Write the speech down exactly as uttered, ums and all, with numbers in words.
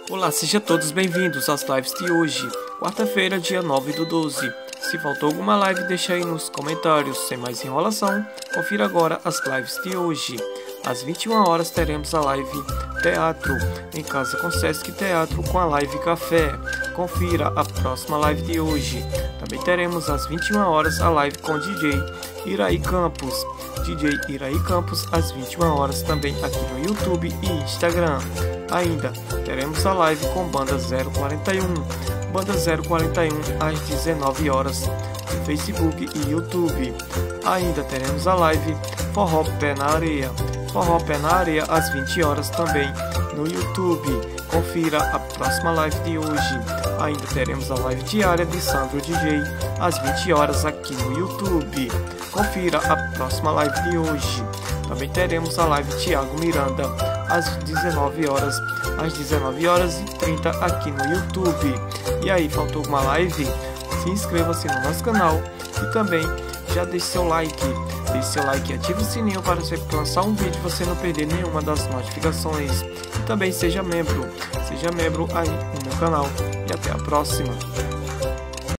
Olá, sejam todos bem-vindos às lives de hoje, quarta-feira, dia nove do doze. Se faltou alguma live, deixa aí nos comentários. Sem mais enrolação, confira agora as lives de hoje. Às vinte e uma horas teremos a live Teatro em Casa com Sesc Teatro com a live Café. Confira a próxima live de hoje. Também teremos às vinte e uma horas a live com D J Iraí Campos. D J Iraí Campos às vinte e uma horas também aqui no YouTube e Instagram. Ainda teremos a live com Banda zero quarenta e um. Banda zero quarenta e um às dezenove horas no Facebook e YouTube. Ainda teremos a live Forró Pé na Areia. Forró Pé na Areia às vinte horas também no YouTube. Confira a próxima live de hoje. Ainda teremos a live diária de Sandro D J às vinte horas aqui no YouTube. Confira a próxima live de hoje. Também teremos a live Thiago Miranda às dezenove horas, às dezenove horas e trinta aqui no YouTube. E aí, faltou alguma live? Se inscreva-se no nosso canal e também já deixe seu like. Deixe seu like e ative o sininho para sempre que lançar um vídeo você não perder nenhuma das notificações. E também seja membro, seja membro aí no meu canal. E até a próxima.